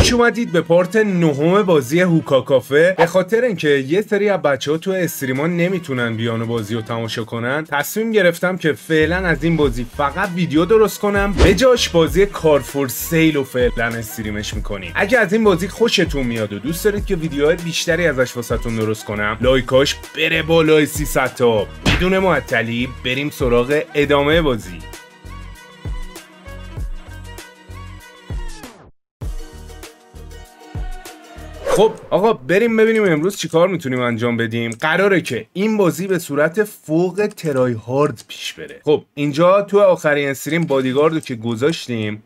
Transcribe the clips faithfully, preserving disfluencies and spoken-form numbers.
خوش اومدید به پارت نهم بازی هوکا کافه. به خاطر اینکه یه سری از بچه‌ها تو استریما نمیتونن بیان بازی رو تماشا کنن، تصمیم گرفتم که فعلا از این بازی فقط ویدیو درست کنم، به جاش بازی کارفور سیل رو فعلا استریمش میکنیم. اگه از این بازی خوشتون میاد و دوست دارید که ویدیوهای بیشتری ازش واسهتون درست کنم، لایکاش بره بالای سیصد تا. بدون معطلی بریم سراغ ادامه بازی. خب آقا بریم ببینیم امروز چیکار میتونیم انجام بدیم. قراره که این بازی به صورت فوق ترای هارد پیش بره. خب اینجا تو آخرین استریم بادیگاردو که گذاشتیم،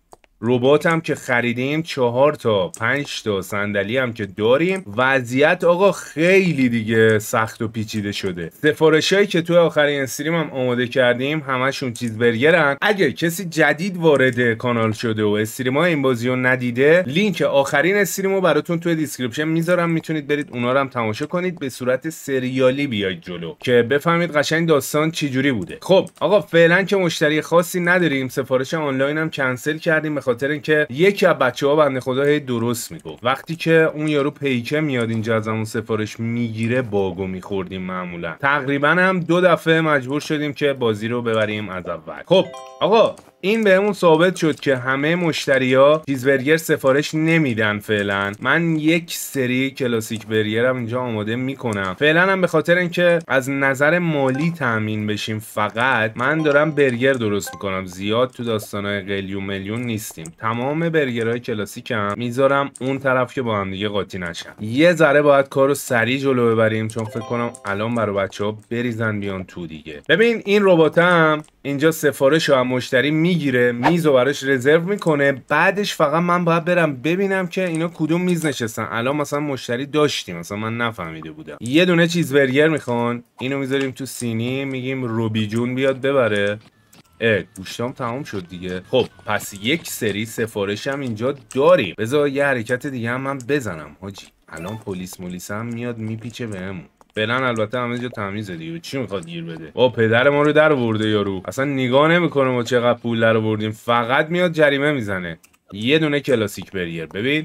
ربات هم که خریدیم، چهار تا پنج تا صندلی هم که داریم. وضعیت آقا خیلی دیگه سخت و پیچیده شده. سفارشایی که تو آخرین استریم هم آماده کردیم همشون چیز برگرن. اگر کسی جدید وارد کانال شده و استریم های این بازی رو ندیده، لینک آخرین استریم رو براتون توی دیسکریپشن میذارم، میتونید برید اونا رو هم تماشا کنید. به صورت سریالی بیاید جلو که بفهمید قشنگ داستان چی جوری بوده. خب آقا فعلا که مشتری خاصی نداریم، سفارش آنلاین هم کنسل کردیم، خاطر اینکه یکی از بچه‌ها بنده خدا هی درست میگفت. وقتی که اون یارو پیکه میاد اینجا از همون سفارش میگیره باگو میخوردیم معمولا. تقریبا هم دو دفعه مجبور شدیم که بازی رو ببریم از اول. خب آقا این بهمون ثابت شد که همه مشتریا چیزبرگر سفارش نمیدن. فعلا من یک سری کلاسیک برگرم اینجا آماده میکنم. فعلا هم به خاطر اینکه از نظر مالی تامین بشیم، فقط من دارم برگر درست میکنم. زیاد تو داستانای قلیون میلیون نیستیم. تمام برگرهای کلاسیکم میذارم اون طرف که با هم دیگه قاطی نشن. یه ذره باید کارو سریع جلو ببریم، چون فکر کنم الان برای بچه‌ها بریزن بیان تو دیگه. ببین این رباتم اینجا سفارش رو هم مشتری میگیره، میز رو براش رزرو میکنه. بعدش فقط من باید برم ببینم که اینا کدوم میز نشستن. الان مثلا مشتری داشتیم، مثلا من نفهمیده بودم یه دونه چیز برگر میخوان، اینو میذاریم تو سینی، میگیم روبی جون بیاد ببره. اه گوشتام تمام شد دیگه. خب پس یک سری سفارش هم اینجا داریم. بذار یه حرکت دیگه هم من بزنم حاجی. الان پلیس مولیس هم میاد میپیچه بهمون. فعلا البته همه جا تمیزه دیگه. چی میخواد گیر بده؟ با پدر ما رو در آورده یارو. اصلا نگاه نمیکنه ما چقدر پول در آوردیم، فقط میاد جریمه میزنه. یه دونه کلاسیک برگر. ببین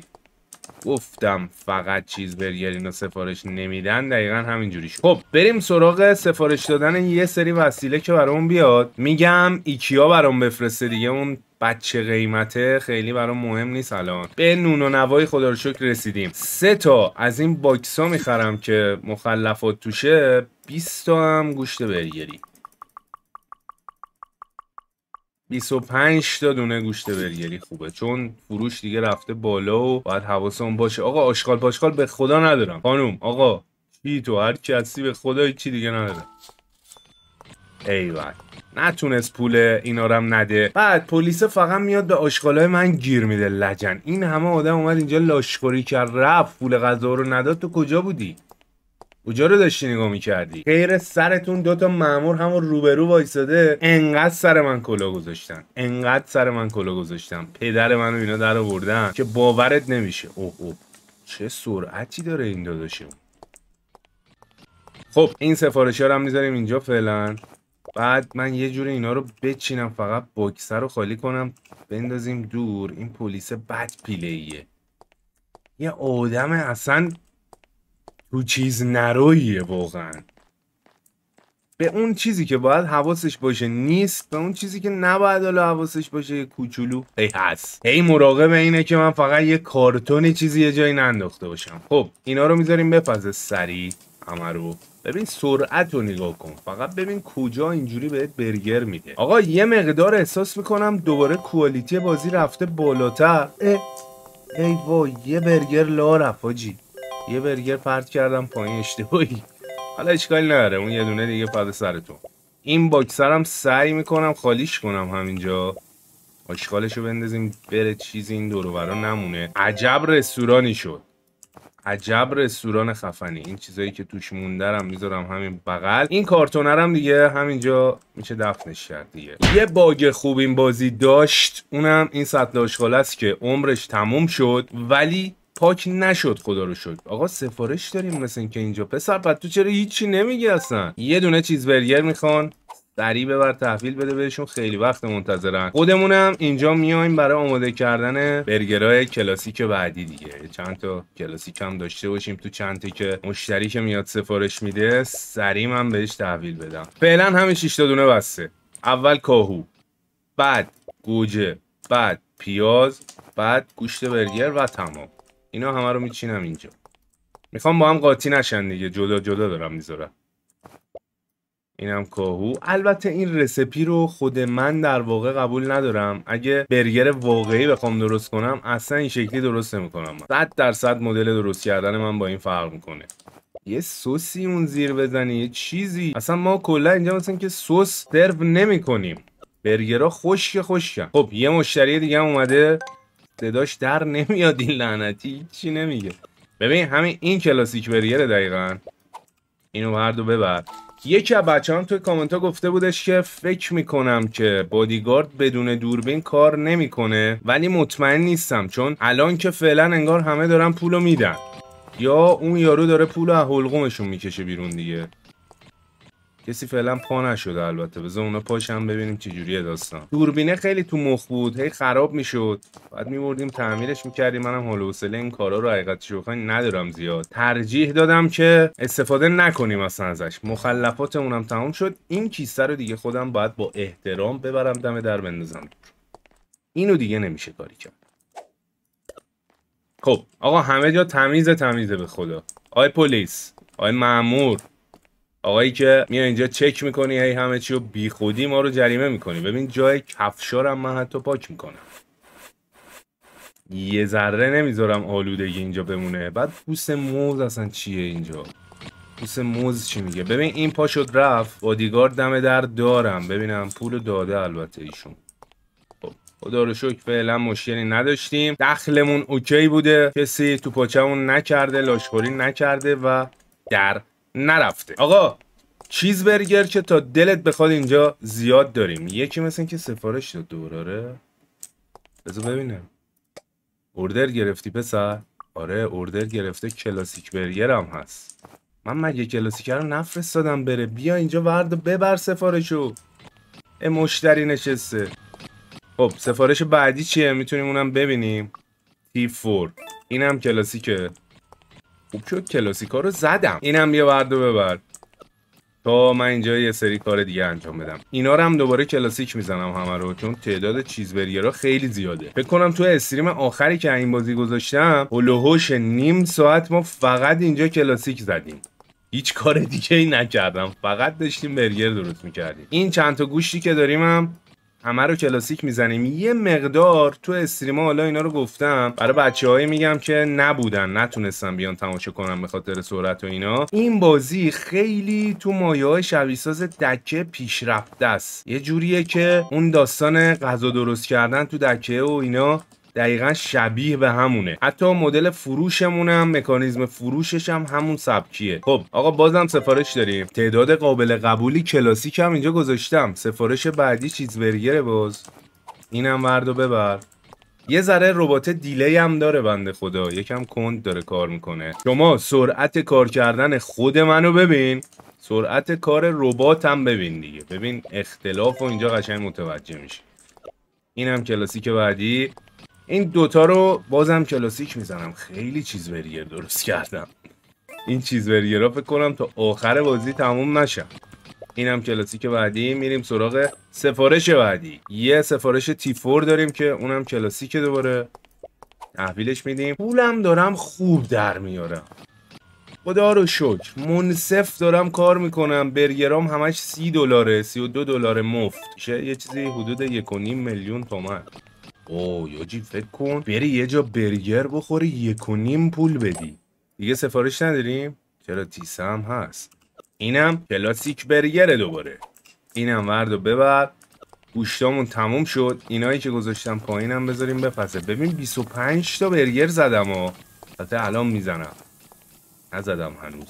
گفتم فقط چیز برگر اینا سفارش نمیدن، دقیقا همینجوری شد. خب بریم سراغ سفارش دادن یه سری وسیله که برام بیاد. میگم ایکیا برام بفرسته دیگه، اون بچه قیمته خیلی برام مهم نیست. الان به نون و نوای خدا رو شکر رسیدیم. سه تا از این باکس ها میخرم که مخلفات توشه. بیست تا هم گوشت برگری، بیست و پنج تا دونه گوشت برگری خوبه، چون فروش دیگه رفته بالا و باید حواسمون باشه. آقا آشغال پاشغال به خدا ندارم. خانوم آقا چی تو هر کی هستی به خدا هیچی دیگه ندارم. ایول نتونست پول اینا رو هم نده. بعد پلیس فقط میاد به آشغالای من گیر میده. لجن این همه آدم اومد اینجا لاشخوری کرد رفت، پول غذا رو نداد. تو کجا بودی؟ کجا رو داشتی نگاه میکردی؟ خیر سرتون دوتا مامور همون روبرو وایساده، انقدر سر من کلا گذاشتن، انقدر سر من کلا گذاشتن، پدر منو اینا در آوردن که باورت نمیشه. اوه اوه چه سرعتی داره این داداشم. خب این سفارشی ها رو هم میذاریم اینجا فعلا. بعد من یه جوری اینا رو بچینم، فقط باکسر رو خالی کنم بندازیم دور. این پلیس بد پیلهیه، یه آدم اصلا تو چیز نرویه واقعا. به اون چیزی که باید حواسش باشه نیست، به اون چیزی که نباید حالا حواسش باشه یه کوچولو هی هست. هی مراقب اینه که من فقط یه کارتونی چیزی یه جایی ننداخته باشم. خب اینا رو میذاریم بپزه سریع همه رو. ببین سرعت رو نگاه کن، فقط ببین کجا اینجوری بهت برگر میده. آقا یه مقدار احساس میکنم دوباره کوالیتی بازی رفته بالاتر. اه ای وای یه برگر لا رفت حاجی، یه برگر پرت کردم پایین اشتباهی. حالا اشکالی نداره، اون یه دونه دیگه پد سرتون. این باکسرم سعی میکنم خالیش کنم همینجا، آشغالشو بندازیم بره، چیزی این دور و برا نمونه. عجب رستورانی شد، عجب رستوران خفنی. این چیزایی که توش موندرم میذارم همین بغل. این کارتونرم دیگه همینجا میشه دفنش کرد دیگه. یه باگ خوب این بازی داشت، اونم این سطل آشغال است که عمرش تموم شد ولی پاک نشد خدا رو شکر. آقا سفارش داریم مثل این که اینجا. پسر بعد تو چرا هیچی نمیگی اصلا؟ یه دونه چیز برگر میخوان، سریع ببر تحویل بده بهشون، خیلی وقت منتظرن. خودمونم اینجا میایم برای آماده کردن برگرهای کلاسیک بعدی دیگه. چند تا کلاسیک هم داشته باشیم تو چند تا که مشتری که میاد سفارش میده سریع من بهش تحویل بدم. فعلا همین شش تا دونه بسته. اول کاهو، بعد گوجه، بعد پیاز، بعد گوشت برگر و تمام. اینا همه رو میچینم اینجا. میخوام با هم قاطی نشن دیگه، جدا جدا دارم میذارم. اینم کاهو. البته این رسیپی رو خود من در واقع قبول ندارم. اگه برگر واقعی بخوام درست کنم اصلا این شکلی درست نمیکنم. صد درصد مدل درست کردن من با این فرق میکنه. یه سوسی اون زیر بزنی، یه چیزی. اصلا ما کلا اینجا مثلا که سس سرو نمیکنیم. برگرها خشک خشکن. خب یه مشتری دیگه هم اومده، صداش در نمیاد این لعنتی، چی نمیگه. ببین همین این کلاسیک برگره دقیقاً. اینو بردو ببر. یکی از بچه‌ام توی کامنت ها گفته بودش که فکر میکنم که بادیگارد بدون دوربین کار نمیکنه، ولی مطمئن نیستم چون الان که فعلا انگار همه دارن پولو میدن، یا اون یارو داره پولو از حلقومشون میکشه بیرون دیگه. کسی فعلا پا نشده. البته بذار اونا پاشم ببینیم چه جوریه داستان. دوربینه خیلی تو مخ بود، هی خراب میشد، بعد میبردیم تعمیرش میکردیم. منم حال و حوصله این کارا رو حقیقتش بخواین ندارم زیاد. ترجیح دادم که استفاده نکنیم اصلا ازش. مخلفاتمونم تموم شد. این کیسه رو دیگه خودم باید با احترام ببرم دم در بندازم. اینو دیگه نمیشه کاری کرد. خب آقا همه جا تمیزه تمیزه به خدا. آقای پلیس، آقای مأمور، آقایی که میای اینجا چک میکنی هی همه چی رو بی خودی ما رو جریمه میکنی. ببین جای کفشارم من حتی پاک میکنم، یه ذره نمیذارم آلودگی اینجا بمونه. بعد پوست موز اصلا چیه اینجا؟ پوست موز چی میگه؟ ببین این پا شد رفت. بادیگارد دم در دارم، ببینم پول داده البته ایشون. خب خدا رو شکر فعلا مشکلی نداشتیم، دخلمون اوکی بوده، کسی تو پاچمون نکرده، لاشخوری نکرده و در نرفته. آقا چیز برگر که تا دلت بخواد اینجا زیاد داریم. یکی مثل این که سفارش داد دوراره. بذار ببینم. اوردر گرفتی پسر؟ آره اوردر گرفته، کلاسیک برگر هم هست. من مگه کلاسیک رو نفرستادم بره؟ بیا اینجا ورد ببر سفارشو. اه مشتری نشسته. خب سفارش بعدی چیه؟ میتونیم اونم ببینیم. تی فور. اینم کلاسیکه. خوب شد کلاسیکا رو زدم. اینم بیا بردو ببر تا من اینجا یه سری کار دیگه انجام بدم. اینا رو هم دوباره کلاسیک میزنم همه رو، چون تعداد چیز برگرها خیلی زیاده. فکر کنم تو استریم آخری که این بازی گذاشتم هلوهوش نیم ساعت ما فقط اینجا کلاسیک زدیم، هیچ کار دیگه ای نکردم، فقط داشتیم برگر درست میکردیم. این چند تا گوشتی که داریم هم همه رو کلاسیک میزنیم. یه مقدار تو استریم حالا اینا رو گفتم برای بچه‌هایی میگم که نبودن، نتونستن بیان تماشا کنن به خاطر سرعت و اینا. این بازی خیلی تو مایه‌های شبیه ساز دکه پیشرفته است. یه جوریه که اون داستان غذا درست کردن تو دکه و اینا دقیقا شبیه به همونه. حتی مدل فروشمون هم، مکانیزم فروشش هم همون سبکیه. خب آقا بازم سفارش داریم. تعداد قابل قبولی کلاسیک هم اینجا گذاشتم. سفارش بعدی چیز برگره. باز اینم ورد و ببر. یه ذره ربات دیلی هم داره بنده خدا، یکم کند داره کار میکنه. شما سرعت کار کردن خود منو ببین، سرعت کار ربات هم ببین دیگه. ببین اختلاف و اینجا قشنگ متوجه میشه. اینم کلاسیک بعدی. این دوتا رو بازم کلاسیک میزنم. خیلی چیز برگر درست کردم. این چیز برگرها فکر کنم تا آخر بازی تموم نشم. اینم کلاسیک بعدی. میریم سراغ سفارش بعدی. یه سفارش تی فور داریم که اونم کلاسیک، دوباره تحویلش میدیم. پولم دارم خوب در میارم، خدا رو شکر. منصف دارم کار میکنم. برگرام همش سی دلاره، سی و دو دلار مفت میشه، یه چیزی حدود یک و نیم میلیون تومان. اوه یاجی فکر کن بری یه جا برگر بخوری یک و نیم پول بدی. دیگه سفارش نداریم؟ چرا تیسه هم هست. اینم کلاسیک برگره دوباره. اینم ورد و ببر. گوشتامون تموم شد. اینایی که گذاشتم پایینم بذاریم بپسه. ببین بیست و پنج تا برگر زدم ها. حتی الان میزنم، نزدم هنوز.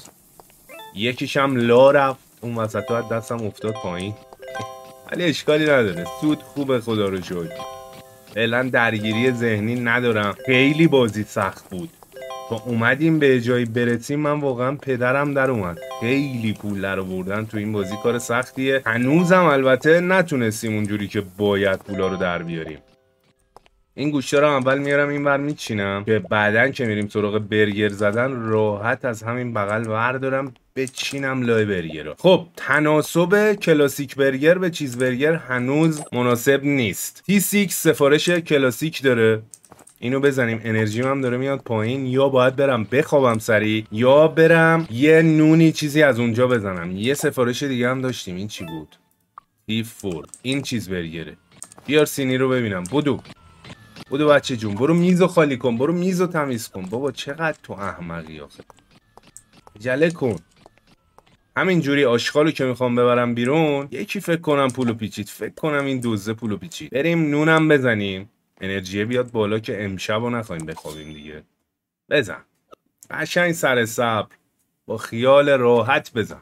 یکیشم لا رفت اون وسط ها، دستم افتاد پایین، ولی اشکالی نداره، سود خوبه خدا رو شکر. فعلا درگیری ذهنی ندارم. خیلی بازی سخت بود، تا اومدیم به جایی برسیم من واقعا پدرم در اومد. خیلی پول در آوردن تو این بازی کار سختیه. هنوزم البته نتونستیم اونجوری که باید پولا رو در بیاریم. این گوشتا رو اول میارم این ور میچینم که بعدن که میریم سراغ برگر زدن راحت از همین بغل وردارم بچینم لای برگر رو. خب تناسب کلاسیک برگر به چیز برگر هنوز مناسب نیست. تی شش سفارش کلاسیک داره، اینو بزنیم. انرژیم هم داره میاد پایین. یا باید برم بخوابم سریع یا برم یه نونی چیزی از اونجا بزنم. یه سفارش دیگه هم داشتیم، این چی بود؟ تی چهار. این چیز برگره. بیار سینی رو ببینم. بدو بودو بچه جون، برو میزو خالی کن، برو میزو تمیز کن. بابا چقدر تو احمقی آخه. جله کن. همینجوری آشغالو که میخوام ببرم بیرون یکی فکر کنم پولو پیچید. فکر کنم این دوزه پولو پیچید. بریم نونم بزنیم انرژی بیاد بالا که امشبو نخوایم بخوابیم دیگه. بزن قشنگ سر صبر با خیال راحت بزن.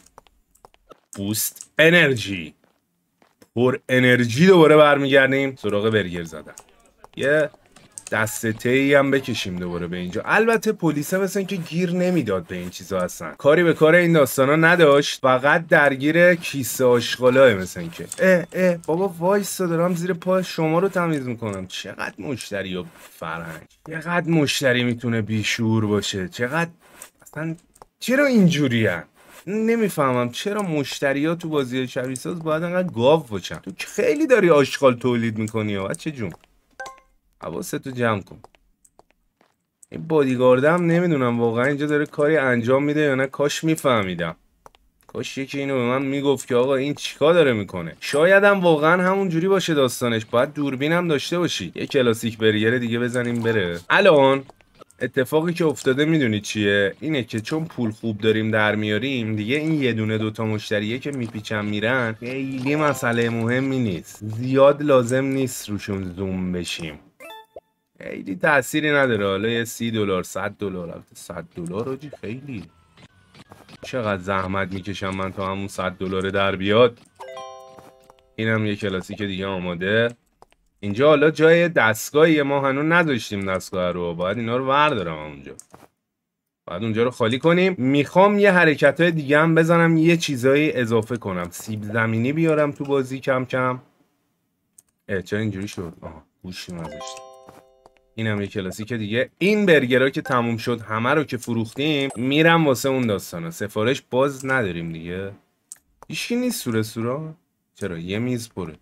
بوست انرژی. پر انرژی دوباره برمیگردیم سراغ برگر زدن. یه دسته ای هم بکشیم دوباره به اینجا. البته پلیس مثلا که گیر نمیداد به این چیزا، اصلا کاری به کار این داستانا نداشت، فقط درگیر کیسه آشغالای مثلا که اه اه بابا وایسا دارم زیر پای شما رو تمیز میکنم. چقدر مشتری و فرهنگ، چقدر مشتری میتونه بیشعور باشه، چقدر اصلا چرا اینجوریه؟ نمیفهمم چرا مشتری ها تو بازی شبیه ساز باید انقدر گاو باشن. تو خیلی داری آشغال تولید میکنی یا بچه جون، حواستو جمع کن. این بادیگاردم نمیدونم واقعا اینجا داره کاری انجام میده یا نه. کاش میفهمیدم، کاش یکی اینو به من میگفت که آقا این چیکار داره میکنه. شاید هم واقعا همون جوری باشه داستانش. باید دوربین هم داشته باشی. یه کلاسیک برگر دیگه بزنیم بره. الان اتفاقی که افتاده میدونی چیه؟ اینه که چون پول خوب داریم در میاریم دیگه، این یه دونه دوتا مشتریه که میپیچن میرن خیلی مسئله مهمی نیست. زیاد لازم نیست روشون زوم بشیم، خیلی تأثیری نداره. حالا یه سی دلار صد دلار صد دلار آجی خیلی. چقدر زحمت میکشم من تا همون صد دلار در بیاد. اینم یه کلاسیک دیگه آماده. اینجا حالا جای دستگاهیه، ما هنوز نذاشتیم دستگاه رو، باید اینا رو وردارم اونجا. باید اونجا رو خالی کنیم. میخوام یه حرکتای دیگه هم بزنم، یه چیزایی اضافه کنم. سیب زمینی بیارم تو بازی کم کم. اه چرا اینجوری شد؟ آها گوشی نذاشتم. اینم یه کلاسیک دیگه. این برگرها که تموم شد همه رو که فروختیم میرم واسه اون داستانا. سفارش باز نداریم دیگه. هیچکی نیست سوره سورا. چرا یه میز پره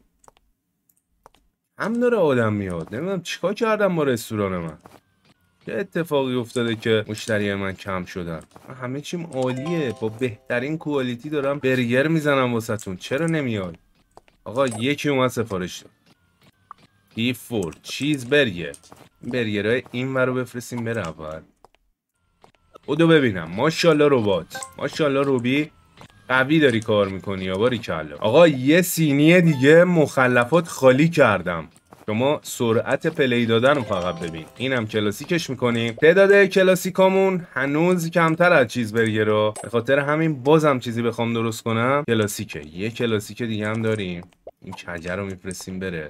هم داره آدم میاد. نمیدونم چیکار کردم با رستوران من. چه اتفاقی افتاده که مشتری من کم شدن. همه چیم عالیه، با بهترین کوالیتی دارم برگر میزنم واسهتون. چرا نمیاد؟ آقا یکی اومد سفارش داد. تی چهار چیز برگر. برگرهای این ور رو بفرستیم بره اول. بودو ببینم. ماشاءالله ربات، ماشاءالله روبی قوی داری کار میکنی یا باری کلا. آقا یه سینی دیگه مخلفات خالی کردم. شما سرعت پلی دادن رو فقط ببین. اینم کلاسیکش میکنیم. تعداد کلاسیکامون هنوز کمتر از چیز برگر رو، به خاطر همین بازم چیزی بخوام درست کنم کلاسیکه. یه کلاسیک دیگه هم داریم. این کجه رو میفرستیم بره.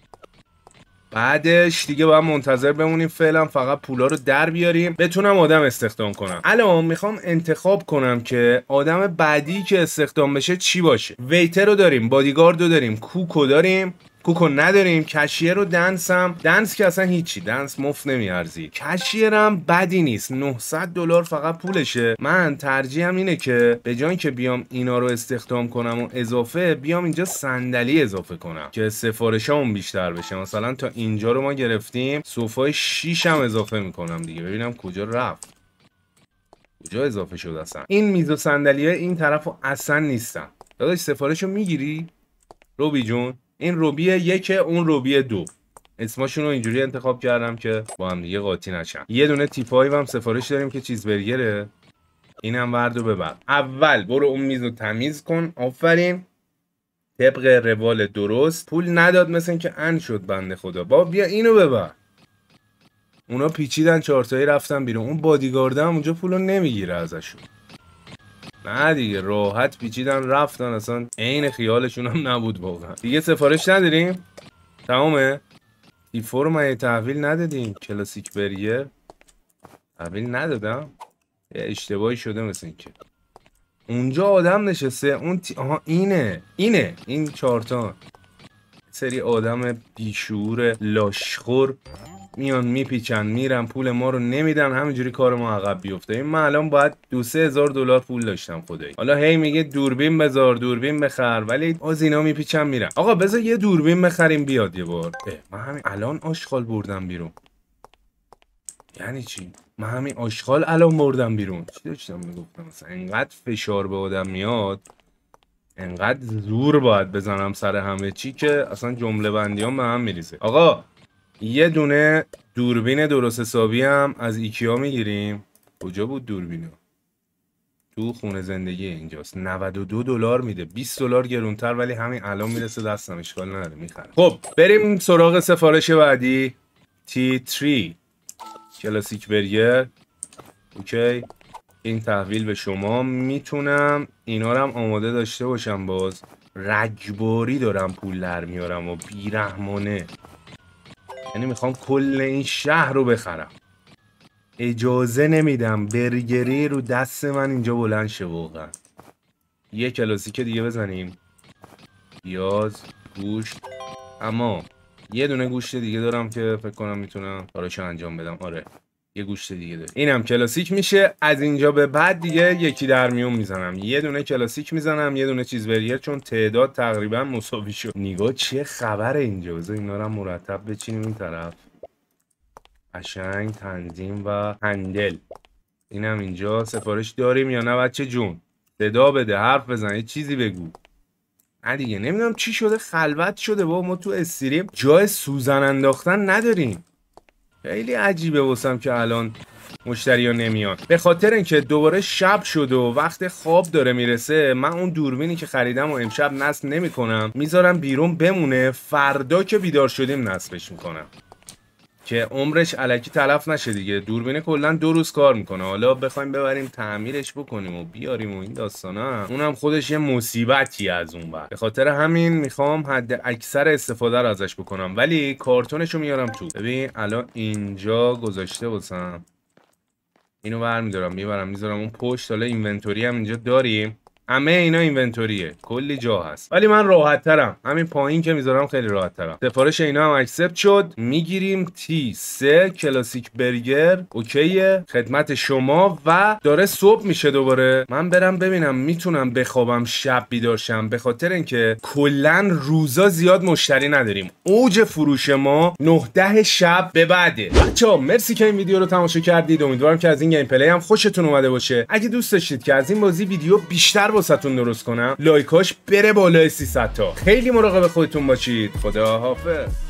بعدش دیگه باید منتظر بمونیم فعلا فقط پولا رو در بیاریم بتونم آدم استخدام کنم. الان میخوام انتخاب کنم که آدم بعدی که استخدام بشه چی باشه. ویتر رو داریم، بادیگارد رو داریم، کوکو داریم، کوکو نداریم، کشیر رو دنسم. دنس که اصلا هیچی، دنس مفت نمیارزی. کشیرم بدی نیست، نهصد دلار فقط پولشه. من ترجیحم اینه که به جای که بیام اینا رو استخدام کنم و اضافه بیام اینجا صندلی اضافه کنم که سفارشامون بیشتر بشه. مثلا تا اینجا رو ما گرفتیم، صوفای شش هم اضافه میکنم دیگه. ببینم کجا رفت، کجا اضافه شد اصلا. این میز و صندلیه این طرفو اصلا نیستن. داداش سفارشو میگیری روبی جون؟ این روبی یک، اون روبی دو. اسمشون رو اینجوری انتخاب کردم که با هم دیگه قاطی نشن. یه دونه تی پنج هم سفارش داریم که چیز برگره. اینم ورد و ببر. اول برو اون میز رو تمیز کن. آفرین. طبق روال درست. پول نداد مثل که ان شد بنده خدا. با بیا اینو ببر. اونا پیچیدن چهارتایی رفتن بیرون. اون بادیگارد هم اونجا پولو نمیگیره ازشون. نه دیگه راحت پیچیدن رفتن، اصلا عین خیالشون هم نبود واقعا. دیگه سفارش نداریم؟ تمامه؟ تی چهار رو من تحویل ندادیم. کلاسیک برگر تحویل ندادم؟ یه اشتباهی شده مثل این که اونجا آدم نشسته. اون تی... آها اینه اینه این چارتان سری آدم بیشعور لاشخور میان میپیچن میرن پول ما رو نمیدن، همینجوری کار ما عقب بیفته. این من الان باید دو سه هزار دلار پول داشتم خدایی. حالا هی میگه دوربین بذار دوربین بخر، ولی از اینا میپیچن میرن. آقا بذار یه دوربین بخریم بیاد یه بار. من همین الان آشغال بردم بیرون. یعنی چی؟ من همین آشغال الان بردم بیرون. چی داشتم میگفتم؟ مثلا اینقدر فشار به آدم میاد، انقدر زور باید بزنم سر همه چی که اصلا جمله بندیام به هم میریزه. آقا یه دونه دوربین درست حسابی هم از ایکیا میگیریم. کجا بود دوربینو؟ تو خونه زندگی اینجاست. نود و دو دلار میده، بیست دلار گرونتر، ولی همین الان میرسه دستم، اشکال نداره میخرم. خب بریم سراغ سفارش بعدی. تی تری کلاسیک برگر. اوکی، این تحویل به شما. میتونم اینا رو هم آماده داشته باشم. باز رگباری دارم پول در میارم و بیرحمانه، یعنی میخوام کل این شهر رو بخرم. اجازه نمیدم برگری رو دست من اینجا بلند شه. واقعا یه کلاسیک دیگه بزنیم. پیاز، گوشت. اما یه دونه گوشت دیگه دارم که فکر کنم میتونم کاراشو انجام بدم. آره یه گوشت دیگه داره. اینم کلاسیک میشه. از اینجا به بعد دیگه یکی در میون میزنم. یه دونه کلاسیک میزنم، یه دونه چیز برگر، چون تعداد تقریبا مساوی شد. نگاه چه خبره اینجا. بذار اینا رو مرتب بچینیم این طرف. قشنگ تنظیم و هندل. اینم اینجا. سفارش داریم یا نه بچه جون؟ صدا بده، حرف بزن، یه چیزی بگو. نه دیگه نمیدونم چی شده، خلوت شده. با ما تو استریم جای سوزن انداختن نداریم. خیلی عجیبه واسم که الان مشتری ها نمیان. به خاطر اینکه دوباره شب شد و وقت خواب داره میرسه، من اون دوربینی که خریدم و امشب نصب نمی کنم، میذارم بیرون بمونه. فردا که بیدار شدیم نصبش میکنم که عمرش الکی تلف نشه دیگه. دوربین کلا دو روز کار میکنه، حالا بخوایم ببریم تعمیرش بکنیم و بیاریم و این داستانا، اونم خودش یه مصیبتی از اون بعد. به خاطر همین میخوام حد اکثر استفاده رو ازش بکنم، ولی کارتونشو میارم تو. ببین الان اینجا گذاشته واسم، اینو برمیدارم میبرم میذارم اون پشت. حالا اینونتوری هم اینجا داریم، همه اینا اینونتوریه، کلی جا هست، ولی من راحت ترم. همین پایین که میذارم خیلی راحت ترم. سفارش اینا هم اکسپت شد. میگیریم تی سه کلاسیک برگر. اوکیه خدمت شما. و داره صبح میشه دوباره. من برم ببینم میتونم بخوابم شب بیدار شم، به خاطر اینکه کلا روزا زیاد مشتری نداریم. اوج فروش ما نه ده شب به بعده. بچه‌ها مرسی که این ویدیو رو تماشا کردید. امیدوارم که از این گیم پلی هم خوشتون اومده باشه. اگه دوست داشتید که از این بازی ویدیو بیشتر واسهتون درست کنم، لایکاش بره بالای سیصد تا. خیلی مراقب خودتون باشید. خدا حافظ.